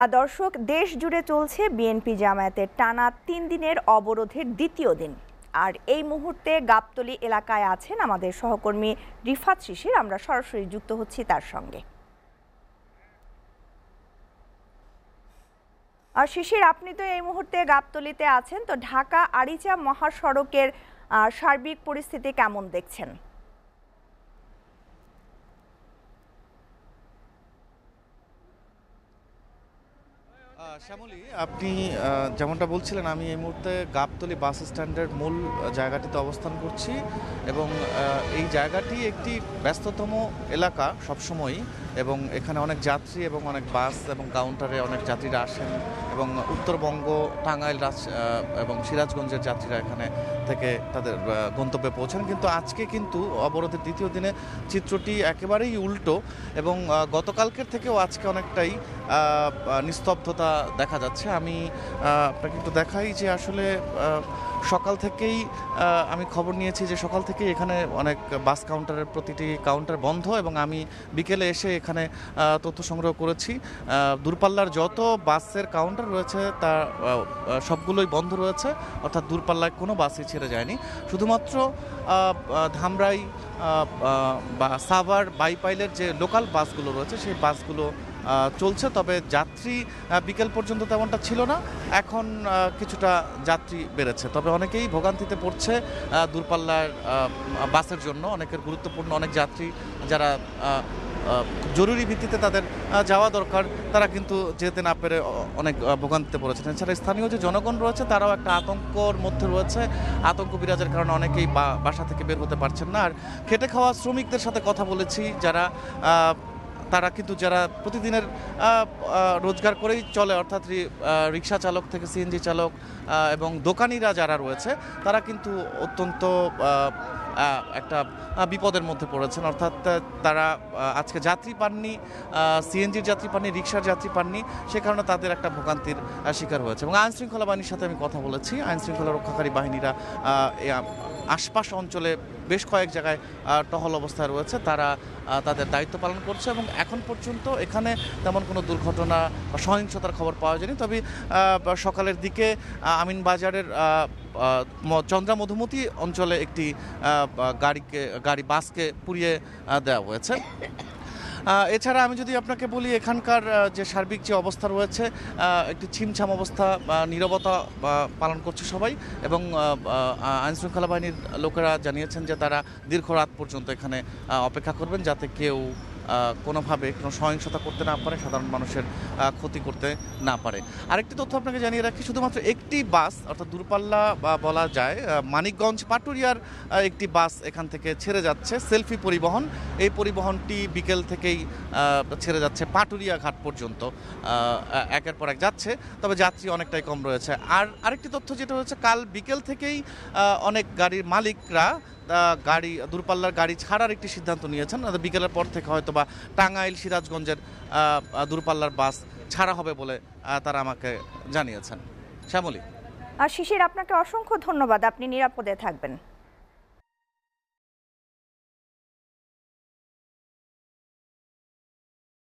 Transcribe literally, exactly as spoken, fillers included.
দর্শক, দেশ জুড়ে চলছে বিএনপি জামায়াতের টানা তিন দিনের অবরোধের দ্বিতীয় দিন। আর এই মুহূর্তে গাবতলী এলাকায় আছেন আমাদের সহকর্মী রিফাত শিশির। আমরা সরাসরি যুক্ত হচ্ছি তার সঙ্গে। আর শিশির, আপনি তো এই মুহূর্তে গাবতলীতে আছেন, তো ঢাকা আরিচা মহাসড়কের সার্বিক পরিস্থিতি কেমন দেখছেন? শ্যামলী, আপনি যেমনটা বলছিলেন, আমি এই মুহূর্তে গাবতলী বাস স্ট্যান্ডের মূল জায়গাটিতে অবস্থান করছি এবং এই জায়গাটি একটি ব্যস্ততম এলাকা সবসময়ই, এবং এখানে অনেক যাত্রী এবং অনেক বাস এবং কাউন্টারে অনেক যাত্রীরা আসেন এবং উত্তরবঙ্গ, টাঙ্গাইল, রাজ এবং সিরাজগঞ্জের যাত্রীরা এখানে থেকে তাদের গন্তব্যে পৌঁছান। কিন্তু আজকে কিন্তু অবরোধের দ্বিতীয় দিনে চিত্রটি একেবারেই উল্টো এবং গতকালকের থেকেও আজকে অনেকটাই নিস্তব্ধতা দেখা যাচ্ছে। আমি আপনাকে একটু দেখাই যে আসলে সকাল থেকেই আমি খবর নিয়েছি যে সকাল থেকেই এখানে অনেক বাস কাউন্টারের প্রতিটি কাউন্টার বন্ধ, এবং আমি বিকেলে এসে এখানে তথ্য সংগ্রহ করেছি। দূরপাল্লার যত বাসের কাউন্টার রয়েছে তা সবগুলোই বন্ধ রয়েছে, অর্থাৎ দূরপাল্লায় কোনো বাসই ছেড়ে যায়নি। শুধুমাত্র ধামরাই বা সাভার, বাইপাইলের যে লোকাল বাসগুলো রয়েছে সেই বাসগুলো চলছে, তবে যাত্রী বিকেল পর্যন্ত তেমনটা ছিল না। এখন কিছুটা যাত্রী বেড়েছে, তবে অনেকেই ভোগান্তিতে পড়ছে দূরপাল্লার বাসের জন্য। অনেকের গুরুত্বপূর্ণ অনেক যাত্রী যারা জরুরি ভিত্তিতে তাদের যাওয়া দরকার, তারা কিন্তু যেতে না পেরে অনেক ভোগান্তিতে পড়েছেন। এছাড়া স্থানীয় যে জনগণ রয়েছে তারাও একটা আতঙ্কর মধ্যে রয়েছে। আতঙ্ক বিরাজের কারণে অনেকেই বাসা থেকে বের হতে পারছেন না। আর খেটে খাওয়া শ্রমিকদের সাথে কথা বলেছি, যারা তারা কিন্তু যারা প্রতিদিনের রোজগার করেই চলে, অর্থাৎ রিক্সা চালক থেকে সিএনজি চালক এবং দোকানিরা যারা রয়েছে, তারা কিন্তু অত্যন্ত একটা বিপদের মধ্যে পড়েছেন। অর্থাৎ তারা আজকে যাত্রী পাননি, সিএনজির যাত্রী পাননি, রিক্সার যাত্রী পাননি, সে কারণে তাদের একটা ভোগান্তির শিকার হয়েছে। এবং আইন শৃঙ্খলা বাহিনীর সাথে আমি কথা বলেছি। আইন শৃঙ্খলা রক্ষাকারী বাহিনীরা আশপাশ অঞ্চলে বেশ কয়েক জায়গায় টহল অবস্থায় রয়েছে, তারা তাদের দায়িত্ব পালন করছে এবং এখন পর্যন্ত এখানে তেমন কোনো দুর্ঘটনা বা সহিংসতার খবর পাওয়া যায়নি। তবে সকালের দিকে আমিনবাজারের চন্দ্রা মধুমতি অঞ্চলে একটি গাড়িকে গাড়ি বাসকে পুড়িয়ে দেওয়া হয়েছে। এছাড়া আমি যদি আপনাকে বলি, এখানকার যে সার্বিক যে অবস্থা রয়েছে, একটি ছিমছাম অবস্থা, নীরবতা পালন করছে সবাই, এবং আইনশৃঙ্খলা বাহিনীর লোকেরা জানিয়েছেন যে তারা দীর্ঘ রাত পর্যন্ত এখানে অপেক্ষা করবেন, যাতে কেউ কোনোভাবে কোনো সহিংসতা করতে না পারে, সাধারণ মানুষের ক্ষতি করতে না পারে। আরেকটি তথ্য আপনাকে জানিয়ে রাখি, শুধুমাত্র একটি বাস, অর্থাৎ দূরপাল্লা বা বলা যায় মানিকগঞ্জ পাটুরিয়ার একটি বাস এখান থেকে ছেড়ে যাচ্ছে, সেলফি পরিবহন। এই পরিবহনটি বিকেল থেকেই ছেড়ে যাচ্ছে পাটুরিয়া ঘাট পর্যন্ত, একের পর এক যাচ্ছে, তবে যাত্রী অনেকটাই কম রয়েছে। আর আরেকটি তথ্য যেটা হচ্ছে, কাল বিকেল থেকেই অনেক গাড়ির মালিকরা গাড়ি দূরপাল্লার গাড়ি ছাড়ার একটি সিদ্ধান্ত নিয়েছেন। বিকেলের পর থেকে হয়তো বা টাঙ্গাইল, সিরাজগঞ্জের দূরপাল্লার বাস ছাড়া হবে বলে তারা আমাকে জানিয়েছেন। শ্যামলী। আর শিশির, আপনাকে অসংখ্য ধন্যবাদ, আপনি নিরাপদে থাকবেন।